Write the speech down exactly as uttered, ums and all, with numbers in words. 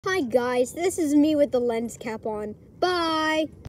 Hi guys, this is me with the lens cap on. Bye!